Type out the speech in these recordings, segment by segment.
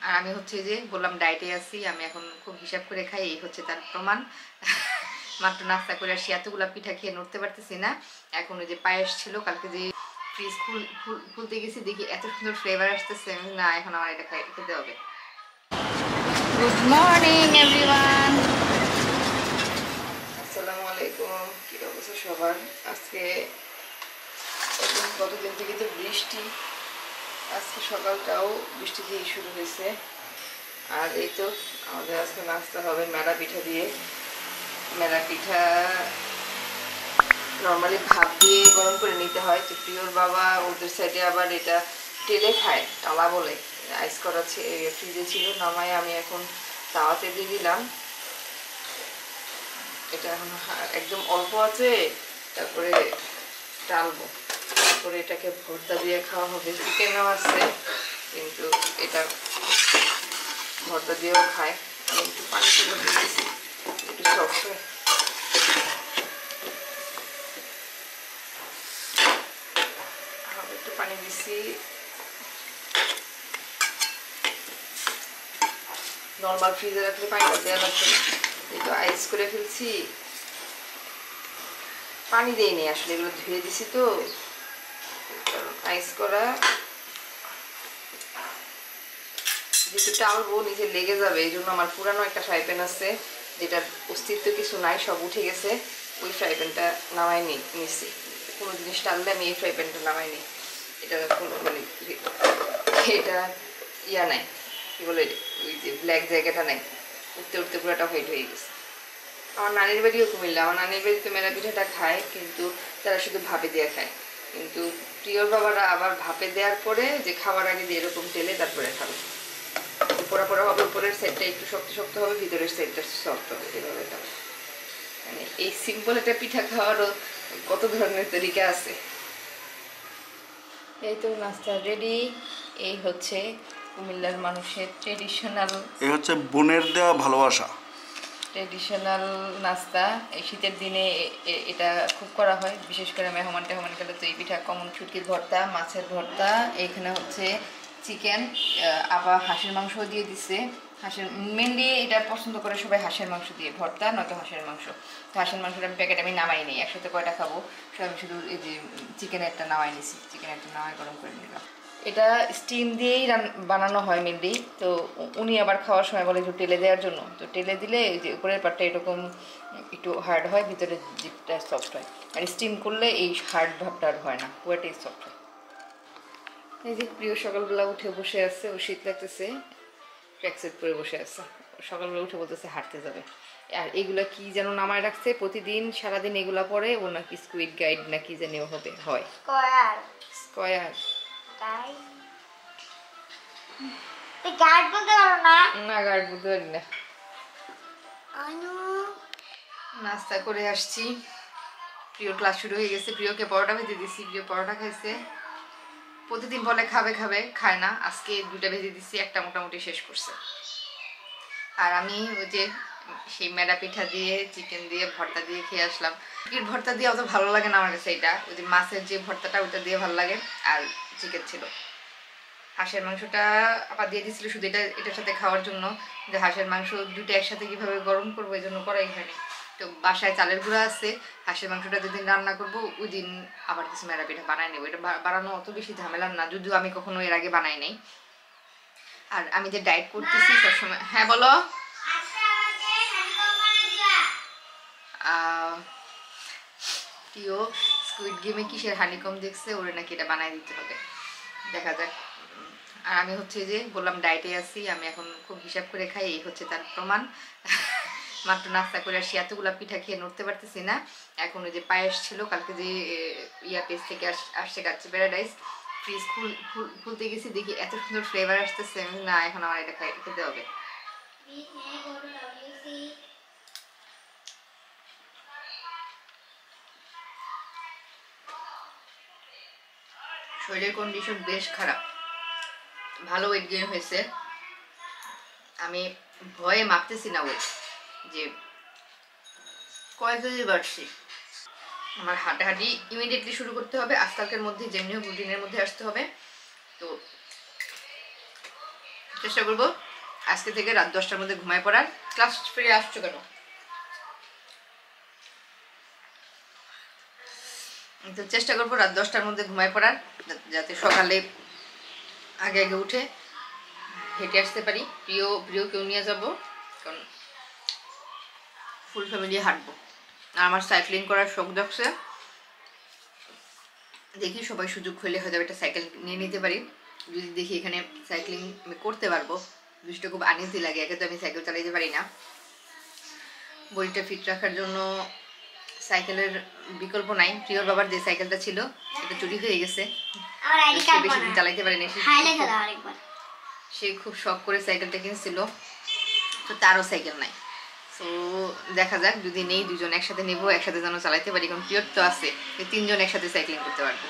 আর আমি হচ্ছে যে বললাম ডায়েটে আছি, আমি এখন খুব হিসাব করে খাই, এই হচ্ছে তার প্রমাণ। মাত্র নাস্তা করে আসি, এতগুলা পিঠা খেয়ে নড়তে পারতেছি না। এখন ওই যে পায়েস ছিল, কালকে যে ফ্রিজ খুলতে গেছি দেখি এত সুন্দর ফ্লেভার আসতেছে, না এখন আমার এটা খেতে হবে। গুড মর্নিং এভরিওয়ান, আসসালামু আলাইকুম। কি অবস্থা সবার? আজকে গতদিন থেকে তো বৃষ্টি, আজকে সকালটাও বৃষ্টি দিয়ে শুরু হয়েছে। আর এই তো আমাদের আজকে নাস্তা হবে মেলা পিঠা দিয়ে। মেলা পিঠা নর্মালি ভাপ দিয়ে গরম করে নিতে হয়, তো প্রিয়র বাবা ওদের সাইডে আবার এটা তেলে খায়, টালা বলে। আইস করা ফ্রিজে ছিল, নামায় আমি এখন তাওয়াতে দিয়ে দিলাম। এটা এখন একদম অল্প আছে, তারপরে টালবো, তারপরে এটাকে ভর্তা দিয়ে খাওয়া হবে। চিকেনও আছে, কিন্তু এটা ভর্তা দিয়েও খায়। আমি একটু পানি তুলে দিয়েছি, একটু সফট হয়। একটু পানি দিছি, নর্মাল ফ্রিজে রাখলে পানিটা দেওয়া লাগছে না, একটু আইস করে ফেলছি। পানি দেয়নি আসলে, এগুলো ধুয়ে দিছি তো, আইস করা যেহেতু টালবো নিচে লেগে যাবে, এই জন্য আমার পুরানো একটা ফ্রাই প্যান আছে যেটার অস্তিত্ব কিছু নাই, সব উঠে গেছে। ওই ফ্রাই প্যানটা নামাই নিচ্ছি। কোনো জিনিস টানলে আমি এই ফ্রাই প্যানটা নামাই নিই। এটা মানে এটা ইয়া নাই, কি বলে, ওই যে ব্ল্যাক জায়গাটা নাই, উঠতে উঠতে পুরোটা হোয়াইট হয়ে গেছে। আমার নানির বাড়িও কুমিল্লা, আমার নানির বাড়িতে মেলা পিঠাটা খায়, কিন্তু তারা শুধু ভাপে দেওয়া খায়। কিন্তু প্রিয়র বাবারা আবার ভাপে দেওয়ার পরে যে খাওয়ার আগে দিয়ে এরকম তেলে তারপরে খাবে, পোড়া পোড়া হবে, উপরের সাইডটা একটু শক্ত শক্ত হবে, ভিতরের সাইডটা সফট হবে, এভাবে খাবে। মানে এই সিম্পল একটা পিঠা খাওয়ারও কত ধরনের তরিকা আছে। এই তো নাস্তা রেডি। এই হচ্ছে কুমিল্লার মানুষের ট্রেডিশনাল, এই হচ্ছে বোনের দেওয়া ভালোবাসা, ট্রেডিশনাল নাস্তা। এই শীতের দিনে এটা খুব করা হয়, বিশেষ করে মেহমান টেহমান গেলে তো এই পিঠা কমন। শুটকির ভর্তা, মাছের ভর্তা, এখানে হচ্ছে চিকেন, আবার হাঁসের মাংস দিয়ে দিছে। হাঁসের মেনলি এটা পছন্দ করে সবাই, হাঁসের মাংস দিয়ে ভর্তা, নয়তো হাঁসের মাংস। তো হাঁসের মাংসটা প্যাকেট আমি নামাই নিই, একসাথে কয়টা খাবো, সব আমি শুধু এই যে চিকেনেরটা নামাই নিছি, চিকেনেরটা নামাই গরম করে নিলাম। এটা স্টিম দিয়েই বানানো হয় মেনলি। তো উনি আবার খাওয়ার সময় বলে একটু টেলে দেওয়ার জন্য, তো টেলে দিলে এই যে উপরের পাটটা এরকম একটু হার্ড হয়, ভিতরে জিপটা সফট হয়। আর স্টিম করলে এই হার্ড ভাবটা আর হয় না, পুরোটাই সফট হয়। এই যে প্রিয় সকালবেলা উঠে বসে আছে, ও শীত লাগতেছে, ট্র্যাকসুট পরে বসে আছে। সকালবেলা উঠে বলতেছে হাঁটতে যাবে। আর এগুলা কি যেন নামায় রাখছে, প্রতিদিন সারাদিন এগুলা পরে ও নাকি স্কুইড গাইড না কি জানি হবে, হয় স্কয়ার। তাই তুই গার্ড বলতে পারো না? না, গার্ড বলতে পারি না। নাস্তা করে আসছি, প্রিয় ক্লাস শুরু হয়ে গেছে, প্রিয়কে পরোটা ভেজে দিছি, প্রিয় পরোটা খাইছে। প্রতিদিন বলে খাবে খাবে, খায় না। আজকে 2টা ভেজে দিছি, একটা মোটামুটি শেষ করছে। আর আমি ওই যে সেই মেলা পিঠা দিয়ে, চিকেন দিয়ে, ভর্তা দিয়ে খেয়ে আসলাম। চিকেন ভর্তা দিয়ে অত ভালো লাগে না আমার কাছে, এটা ওই যে মাছের যে ভর্তাটা ওটা দিয়ে ভালো লাগে। আর চিকেন ছিল, হাঁসের মাংসটা আবার দিয়ে দিয়েছিল শুধু এটার সাথে খাওয়ার জন্য, যে হাঁসের মাংস দুটো একসাথে কিভাবে গরম করবো এই জন্য করাই হয়নি। তো বাসায় চালের গুঁড়া আছে, হাঁসের মাংসটা যেদিন রান্না করবো ওই দিন আবার কিছু মেলা পিঠা বানাই নেবো। এটা বানানো অত বেশি ঝামেলার না, যদিও আমি কখনো এর আগে বানাই নাই। আর আমি যে ডায়েট করতেছি সবসময়, হ্যাঁ বলো, প্রিয় স্কুইড গেমে কিসের হানিকম দেখছে, ওরে নাকি এটা বানাই দিতে হবে, দেখা যাক। আর আমি হচ্ছে যে বললাম ডায়েটে আছি, আমি এখন খুব হিসাব করে খাই, এই হচ্ছে তার প্রমাণ। মাত্র নাস্তা করে আসি, এতগুলা পিঠা খেয়ে নড়তে পারতেছি না। এখন ওই যে পায়েস ছিল, কালকে যে পেজ থেকে আসছে কাচ্চি প্যারাডাইস, ফ্রিজ খুলতে গেছি দেখি এত সুন্দর ফ্লেভার আসতেছে, না এখন আমার এটা খেতে হবে। শরীরের কন্ডিশন বেশ খারাপ, ভালো ওয়েট গেইন হয়েছে। আমি ভয়ে মাপতেছি না ওয়েট, যে কয় কেজি বাড়ছি। আমার হাঁটাহাঁটি ইমিডিয়েটলি শুরু করতে হবে, আজকালকের মধ্যে যেমনি হোক রুটিনের মধ্যে আসতে হবে। তো চেষ্টা করবো আজকে থেকে রাত 10টার মধ্যে ঘুমায় পড়ার। ক্লাস ফিরে আসছো কেন? তো চেষ্টা করবো রাত 10টার মধ্যে ঘুমায় পড়ার, যাতে সকালে আগে আগে উঠে হেঁটে আসতে পারি। প্রিয় কেউ নিয়ে যাবো, কারণ ফুল ফ্যামিলি হাঁটবো। আর আমার সাইক্লিং করার শখ জাগছে, দেখি সবাই সুযোগ হলে হয়তো একটা সাইকেল নিয়ে নিতে পারি। যদি দেখি এখানে সাইক্লিং আমি করতে পারবো। বিষয়টা খুব আনইজি লাগে, একে তো আমি সাইকেল চালাইতে পারি না। বডিটা ফিট রাখার জন্য সাইকেলের বিকল্প নাই। প্রিয়র বাবার যে সাইকেলটা ছিল সেটা চুরি হয়ে গেছে, বেশি দিন চালাইতে পারি না। সে খুব শখ করে সাইকেলটা কিনছিল, তো তারও সাইকেল নাই। তো দেখা যাক, যদি নেই দুজন একসাথে নেবো, একসাথে যেন চালাইতে পারি। কারণ প্রিয়র তো আছে, 3জন একসাথে সাইক্লিং করতে পারবো।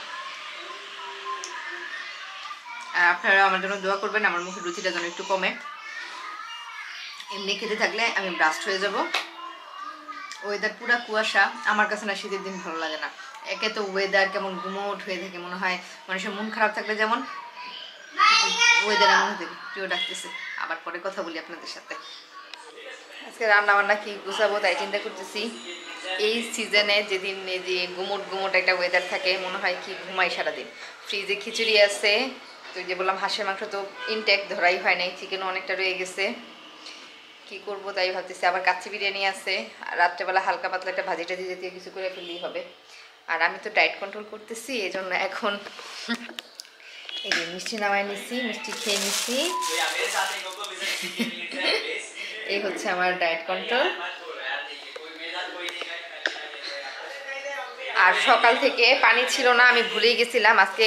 আর আপনারা আমার জন্য দোয়া করবেন, আমার মুখের রুচিটা যেন একটু কমে। এমনি খেতে থাকলে আমি ব্রাস্ট হয়ে যাব। ওয়েদার পুরা কুয়াশা, আমার কাছে না শীতের দিন ভালো লাগে না। একে তো ওয়েদার কেমন গুমোট হয়ে থাকে, মনে হয় মানুষের মন খারাপ থাকলে যেমন ওয়েদার এমন হয়ে থাকে। প্রিয় ডাকতেছে, আবার পরে কথা বলি আপনাদের সাথে। আজকে রান্না বান্না কি গুছাবো তাই চিন্তা করতেছি। এই সিজনে যেদিন এই যে গুমোট একটা ওয়েদার থাকে, মনে হয় কি ঘুমাই সারাদিন। ফ্রিজে খিচুড়ি আছে, তো যে বললাম হাঁসের মাংস তো ইনটেক ধরাই হয় নাই, চিকেনও অনেকটা রয়ে গেছে। কি করব তাই ভাবতেছি। আবার কাচ্চি বিরিয়ানি আছে, আর রাত্রেবেলা হালকা পাতলা একটা ভাজি টাজি জাতীয় কিছু করে ফেললেই হবে। আর আমি তো ডায়েট কন্ট্রোল করতেছি, এই জন্য এখন এই যে মিষ্টি নামায় নিচ্ছি, মিষ্টি খেয়ে নিচ্ছি। এই হচ্ছে আমার ডায়েট কন্ট্রোল। আর সকাল থেকে পানি ছিল না, আমি ভুলেই গেছিলাম। আজকে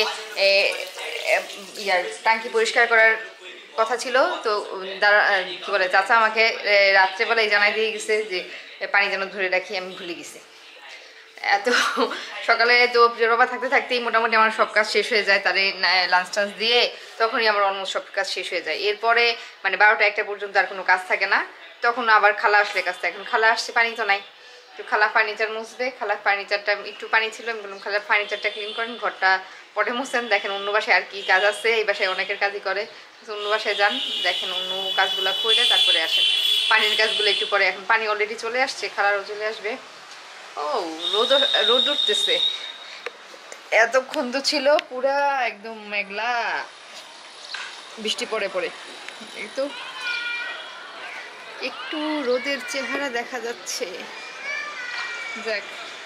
টাঙ্কি পরিষ্কার করার কথা ছিল, তো কি বলে চাচা আমাকে রাত্রেবেলায় জানাই দিয়ে গেছে যে পানি যেন ধরে রাখি, আমি ভুলে গেছি। এত সকালে তো প্রিয় বাবা থাকতে থাকতেই মোটামুটি আমার সব কাজ শেষ হয়ে যায়, তাদের লাঞ্চ টাঞ্চ দিয়ে তখনই আমার অলমোস্ট সব কাজ শেষ হয়ে যায়। এরপরে মানে 12টা 1টা পর্যন্ত আর কোনো কাজ থাকে না, তখন আবার খালা আসলে কাজ থাকে। এখন খালা আসছে, পানি তো নাই, তো খালা ফার্নিচার মুছবে। খালা ফার্নিচারটা একটু পানি ছিল, আমি বললাম খালা ফার্নিচারটা ক্লিন করেন, ঘরটা পরে মুছছেন। দেখেন অন্য বাসায় আর কি কাজ আছে, এই বাসায় অনেকের কাজই করে, অন্য বাসায় যান, দেখেন অন্য কাজগুলো করে তারপরে আসেন। পানির কাজগুলো একটু পরে, এখন পানি অলরেডি চলে আসছে, খালারও চলে আসবে। ও রোদ উঠতেছে, এতক্ষণ তো ছিল পুরা একদম মেঘলা, বৃষ্টি পড়ে পড়ে। এই তো একটু রোদের চেহারা দেখা যাচ্ছে। দেখ,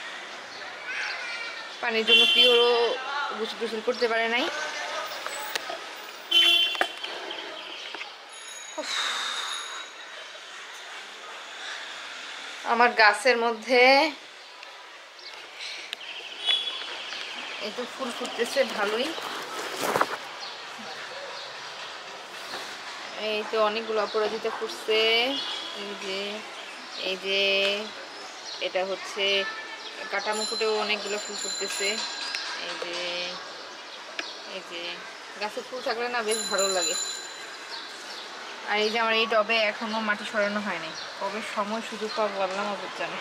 পানির জন্য প্রিয়রও গোসল করতে পারে নাই। আমার গাছের মধ্যে এই তো ফুল ফুটতেছে ভালোই। এই তো অনেকগুলো অপরাজিতা ফুটছে। এই যে এটা হচ্ছে কাটা মুকুটেও অনেকগুলো ফুল ফুটতেছে। এই যে গাছে ফুল থাকলে না বেশ ভালো লাগে। আর এই যে আমার এই টবে এখনো মাটি সরানো হয়নি, কবে সময় সুযোগ পাবো বললাম আমার জানে।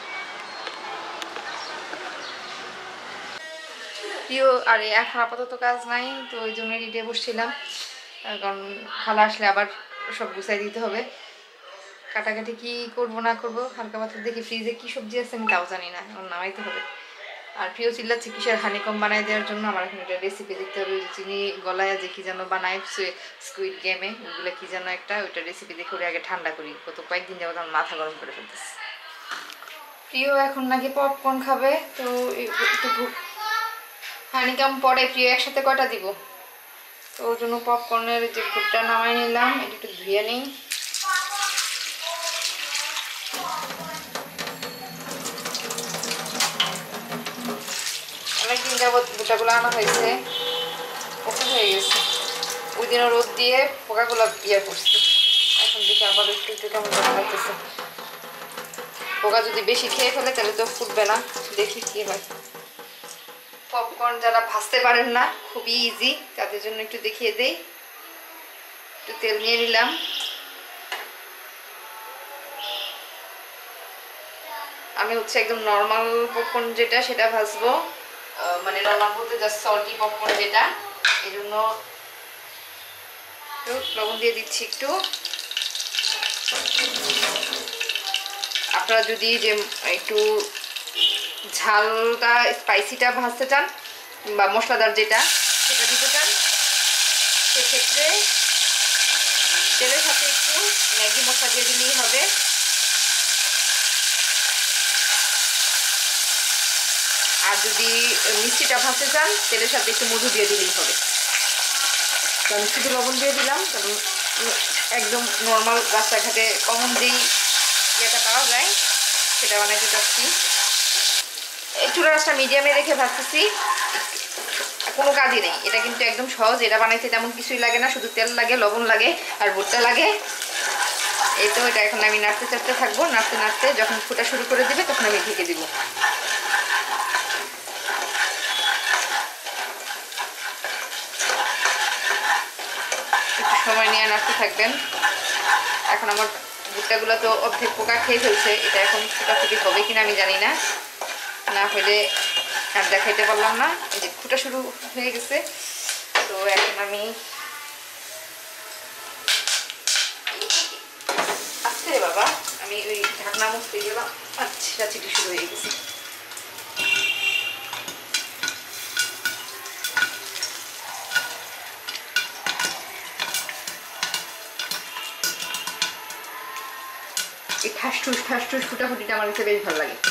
প্রিয় আর এখন আপাতত কাজ নাই, তো ওই জন্য রেডি বসছিলাম, কারণ খালা আসলে আবার সব গুছাই দিতে হবে। কাটাকাটি কি করব না করব, হালকা পাতলা দেখি ফ্রিজে কি সবজি আছে আমি তাও জানি না, এখন নামাইতে হবে। আর প্রিয় চিল্লাচ্ছে কিসের হানিকম বানাই দেওয়ার জন্য। আমার এখন একটা রেসিপি দেখতে হবে, চিনি গলায় যে কি যেন বানায় স্কুইড গেমে, ওইগুলো কি যেন একটা, ওইটা রেসিপি দেখে ওটা আগে ঠান্ডা করি। কত কয়েকদিন যাবত আমার মাথা গরম করে ফেলতেছে। প্রিয় এখন নাকি পপকর্ন খাবে, তো একটু হানিকাম পরে প্রিয় একসাথে কয়টা দিব, তো ওর জন্য পপকর্নের যে ভুট্টা নামাই নিলাম, এটা একটু ধুয়ে নিই। অনেকদিন যাবত ভুট্টাগুলো আনা হয়েছে, পোকা হয়ে গেছে। ওই দিনও রোদ দিয়ে পোকাগুলো ইয়ে করছে, এখন দেখি আবার একটু একটু কেমন লাগতেছে। পোকা যদি বেশি খেয়ে ফেলে তাহলে তো ফুটবে না, দেখি কি হয়। পপকর্ন যারা ভাজতে পারেন না, খুবই ইজি, তাদের জন্য একটু দেখিয়ে দেই। একটু তেল নিয়ে নিলাম, আমি হচ্ছে একদম নর্মাল পপকর্ন যেটা সেটা ভাজবো, মানে নর্মাল বলতে জাস্ট সল্টি পপকর্ন যেটা, এই জন্য তো লবণ দিয়ে দিচ্ছি একটু। আপনারা যদি যে একটু ঝালটা স্পাইসিটা ভাজতে চান বা মশলাদার যেটা সেটা দিতে চান, সেক্ষেত্রে তেলের সাথে একটু ম্যাগি মশলা দিয়ে দিলেই হবে। আর যদি মিষ্টিটা ভাজতে চান তেলের সাথে একটু মধু দিয়ে দিলেই হবে। তো আমি শুধু লবণ দিয়ে দিলাম, কারণ একদম নর্মাল রাস্তাঘাটে কমন যেই ইয়েটা পাওয়া যায় সেটা বানাইতে চাচ্ছি। এই চুলা রাস্তা মিডিয়ামে রেখে ভাজতেছি, কোনো কাজই নেই। এটা কিন্তু একদম সহজ, এটা বানাইতে তেমন কিছুই লাগে না, শুধু তেল লাগে, লবণ লাগে আর ভুট্টা লাগে। এই তো এটা এখন আমি নাড়তে চাড়তে থাকবো, নাড়তে নাড়তে যখন ফুটা শুরু করে দিবে তখন আমি ঢেকে দিব। একটু সময় নিয়ে নাড়তে থাকবেন। এখন আমার ভুট্টাগুলো তো অর্ধেক পোকা খেয়ে ফেলছে, এটা এখন ফুটাফুটি হবে কিনা আমি জানি না, না হলে আর দেখাইতে পারলাম না। এই যে ফুটা শুরু হয়ে গেছে। তো এখন আমি আসছে বাবা, আমি ওই ঢাকনা মুছতে গেলাম, আচ্ছা চিটি শুরু হয়ে গেছে। এই ঠাসঠুস ঠাসঠুস ফুটাফুটিটা আমার কাছে বেশ ভালো লাগে।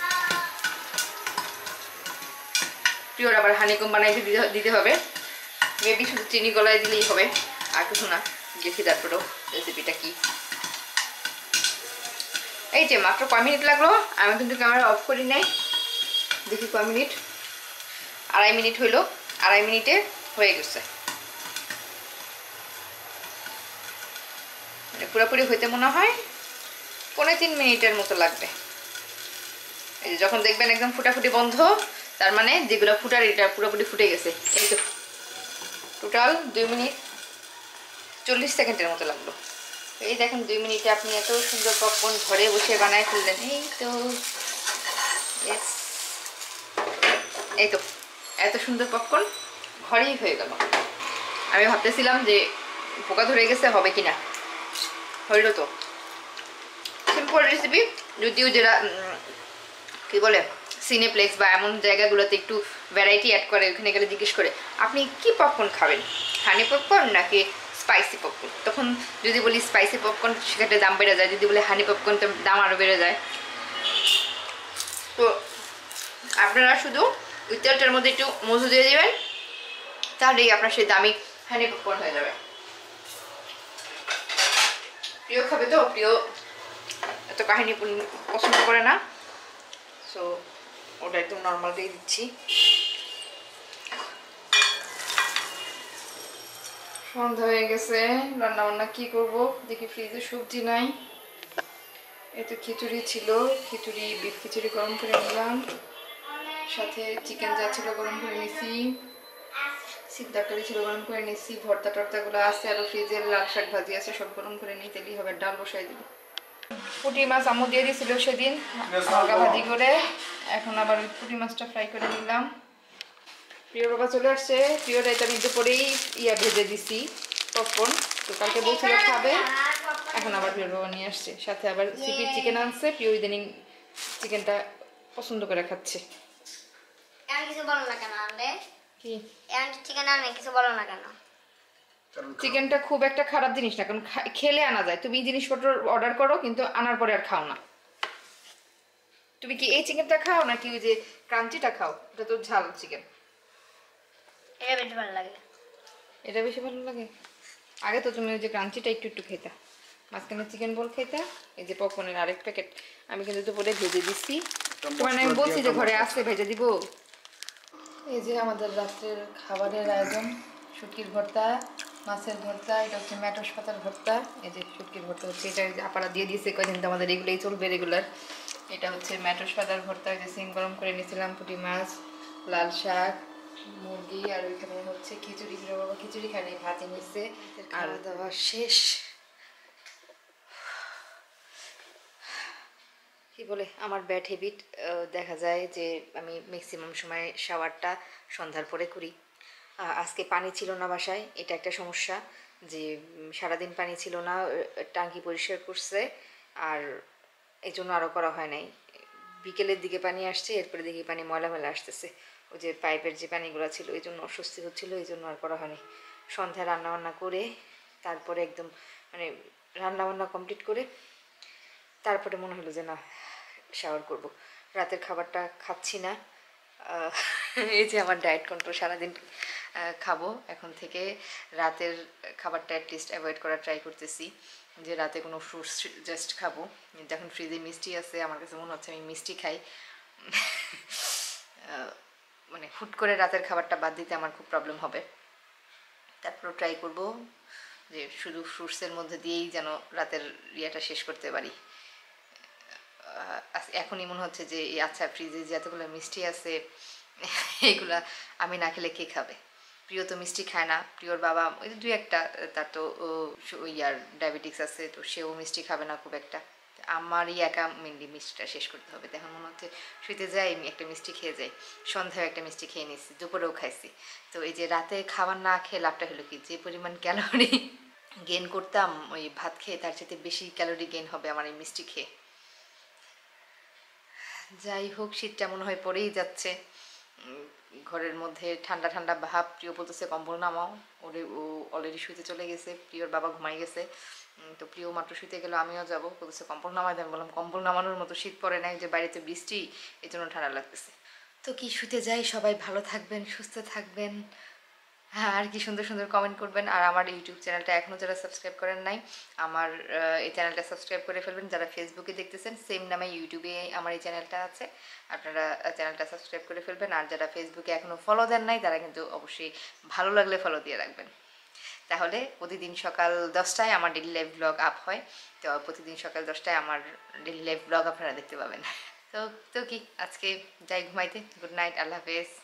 প্রিয়র আবার হানিকম বানাইতে দিতে হবে, মেবি শুধু চিনি গলায় দিলেই হবে, আর কিছু না। দেখি তারপরেও রেসিপিটা কি। এই যে মাত্র কয় মিনিট লাগলো, আমি কিন্তু ক্যামেরা অফ করি নাই। দেখি কয় মিনিট, 2.5 মিনিট হইলো, 2.5 মিনিটে হয়ে গেছে। পুরোপুরি হইতে মনে হয় 3.5 মিনিটের মতো লাগবে। এই যে যখন দেখবেন একদম ফুটাফুটি বন্ধ, তার মানে যেগুলো ফুটার এটা পুরোপুরি ফুটে গেছে। এই তো টোটাল 2 মিনিট 40 সেকেন্ডের মতো লাগলো। এই দেখেন 2 মিনিটে আপনি এত সুন্দর পপকর্ন ঘরে বসে বানায় ফেললেন। এই তো এত সুন্দর পপকর্ন ঘরেই হয়ে গেল। আমি ভাবতেছিলাম যে পোকা ধরে গেছে, হবে কিনা, হইল তো। সিম্পল রেসিপি, যদিও যেটা কি বলে সিনেপ্লেক্স বা এমন জায়গাগুলোতে একটু ভ্যারাইটি অ্যাড করে, ওখানে গেলে জিজ্ঞেস করে আপনি কি পপকর্ন খাবেন, হানি পপকর্ন নাকি স্পাইসি পপকর্ন। তখন যদি বলি স্পাইসি পপকর্ন সেক্ষেত্রে দাম বেড়ে যায়, যদি বলি হানি পপকর্ন তো দাম আরও বেড়ে যায়। তো আপনারা শুধু ওই তেলটার মধ্যে একটু মধু দিয়ে দেবেন, তাহলেই আপনার সেই দামি হানি পপকর্ন হয়ে যাবে। প্রিয় খাবে তো, প্রিয় এত কাহিনী পছন্দ করে না, সো ওটা একদম নর্মাল দিয়ে দিচ্ছি। সন্ধ্যা হয়ে গেছে, রান্না বান্না কি করব দেখি, ফ্রিজে সবজি নাই। এই তো খিচুড়ি ছিল, খিচুড়ি বিফ খিচুড়ি গরম করে নিলাম, সাথে চিকেন যা ছিল গরম করে নিছি, সিদ্ধ তরকারি ছিল গরম করে নিছি, ভর্তা টর্তাগুলো আছে, আরও ফ্রিজে লাল শাক ভাজি আছে, সব গরম করে নিই, তেলেই হবে। ডাল বসাই দিব। পুঁটি মাছ আম্মু দিয়ে দিয়েছিল সেদিন হালকা ভাজি করে, এখন আবার ওই পুঁটি মাছটা ফ্রাই করে নিলাম। প্রিয় বাবা চলে আসছে, প্রিয়র এটা আমি দুপুরেই ভেজে দিছি পপকর্ন, তো কালকে বলছিল খাবে, এখন আবার প্রিয় বাবা নিয়ে আসছে, সাথে আবার সিপির চিকেন আনছে। প্রিয় ইদানিং চিকেনটা পছন্দ করে খাচ্ছে। কিছু বলো না কেন আনলে? কি চিকেন আনলে কিছু বলো না কেন? চিকেনটা খুব একটা খারাপ জিনিস না, কারণ খেলে আনা যায়। তুমি জিনিসপত্র অর্ডার করো কিন্তু আনার পরে আর খাও না। তুমি কি এই চিকেনটা খাও নাকি ওই যে ক্রাঞ্চিটা খাও? এটা তো ঝাল চিকেন। এটা বেশি ভালো লাগে। এটা বেশি ভালো লাগে। আগে তো তুমি ওই যে ক্রাঞ্চিটা একটু একটু খেতা, মাঝখানে চিকেন বল খেতা। এই যে পপকর্নের আরেক প্যাকেট আমি কিন্তু দুপুরে ভেজে দিচ্ছি, তোমার আমি বলছি যে ঘরে আসতে ভেজে দিব। এই যে আমাদের রাত্রের খাবারের আয়োজন, শুটকির ভর্তা, মাছের ভর্তা, এটা হচ্ছে ম্যাটোস পাতার ভর্তা। এই যে শুটকির ভর্তা হচ্ছে, এটা আপারা দিয়ে দিয়েছে কদিন তো আমাদের এগুলোই চলবে রেগুলার। এটা হচ্ছে ম্যাটোস পাতার ভর্তা, যে সিম গরম করে নিয়েছিলাম, পুঁটি মাছ, লাল শাক, মুরগি, আর ওইখানে হচ্ছে খিচুড়ি। বাবা খিচুড়ি খানি, ভাতে নিচ্ছে। আর দাওয়া শেষ। কি বলে আমার ব্যাড হ্যাবিট, দেখা যায় যে আমি ম্যাক্সিমাম সময় শাওয়ারটা সন্ধ্যার পরে করি। আজকে পানি ছিল না বাসায়, এটা একটা সমস্যা। যে সারাদিন পানি ছিল না, টাঙ্কি পরিষ্কার করছে, আর এই জন্য আরও করা হয় নাই। বিকেলের দিকে পানি আসছে, এরপরে দেখি পানি ময়লা মেলা আসতেছে, ওই যে পাইপের যে পানিগুলো ছিল, এই জন্য অস্বস্তি হচ্ছিলো, এই জন্য আর করা হয়নি। সন্ধ্যায় রান্নাবান্না করে তারপরে একদম মানে রান্নাবান্না কমপ্লিট করে তারপরে মনে হলো যে না, শাওয়ার করব। রাতের খাবারটা খাচ্ছি না। আহ, এই যে আমার ডায়েট কন্ট্রোল, সারাদিন খাবো এখন থেকে। রাতের খাবারটা অ্যাটলিস্ট অ্যাভয়েড করার ট্রাই করতেছি, যে রাতে কোনো ফ্রুটস জাস্ট খাবো। যখন ফ্রিজে মিষ্টি আছে, আমার কাছে মনে হচ্ছে আমি মিষ্টি খাই। মানে হুট করে রাতের খাবারটা বাদ দিতে আমার খুব প্রবলেম হবে। তারপরও ট্রাই করব যে শুধু ফ্রুটসের মধ্যে দিয়েই যেন রাতের ইয়েটা শেষ করতে পারি। এখনই মনে হচ্ছে যে আচ্ছা, ফ্রিজে যে এতগুলো মিষ্টি আছে, এগুলা আমি না খেলে কে খাবে? প্রিয় তো মিষ্টি খায় না, প্রিয়র বাবা ওই দুই একটা, তার তো ইয়ার ডায়াবেটিক্স আছে, তো সেও মিষ্টি খাবে না খুব একটা। আমারই একা মেনলি মিষ্টিটা শেষ করতে হবে। এখন মনে হচ্ছে শুইতে যাই আমি একটা মিষ্টি খেয়ে যাই। সন্ধ্যায় একটা মিষ্টি খেয়ে নিচ্ছি, দুপুরেও খাইছি। তো এই যে রাতে খাবার না খেয়ে লাভটা হলো কি, যে পরিমাণ ক্যালোরি গেইন করতাম ওই ভাত খেয়ে, তার চেয়ে বেশি ক্যালোরি গেইন হবে আমার এই মিষ্টি খেয়ে। যাই হোক, শীতটা মনে হয় পড়েই যাচ্ছে। ঘরের মধ্যে ঠান্ডা ঠান্ডা ভাব। প্রিয় বলতেছে কম্বল নামাও, ও অলরেডি শুইতে চলে গেছে, প্রিয়র বাবা ঘুমাই গেছে। তো প্রিয় মাত্র শুইতে গেল, আমিও যাবো। বলতেছে কম্বল নামাই দেন, বললাম কম্বল নামানোর মতো শীত পড়ে নাই, যে বাড়িতে বৃষ্টি, এই জন্য ঠান্ডা লাগতেছে। তো কি, শুতে যাই। সবাই ভালো থাকবেন, সুস্থ থাকবেন। হ্যাঁ, আর কি সুন্দর সুন্দর কমেন্ট করবেন। আর আমার ইউটিউব চ্যানেলটা এখনও যারা সাবস্ক্রাইব করেন নাই, আমার এই চ্যানেলটা সাবস্ক্রাইব করে ফেলবেন। যারা ফেসবুকে দেখতেছেন, সেম নামে ইউটিউবে আমার এই চ্যানেলটা আছে, আপনারা চ্যানেলটা সাবস্ক্রাইব করে ফেলবেন। আর যারা ফেসবুকে এখনও ফলো দেন নাই, তারা কিন্তু অবশ্যই ভালো লাগলে ফলো দিয়ে রাখবেন। তাহলে প্রতিদিন সকাল 10টায় আমার ডেইলি লাইফ ব্লগ আপ হয়। তো প্রতিদিন সকাল 10টায় আমার ডেইলি লাইফ ব্লগ আপনারা দেখতে পাবেন। তো তো কি, আজকে যাই ঘুমাইতে। গুড নাইট, আল্লাহ হাফেজ।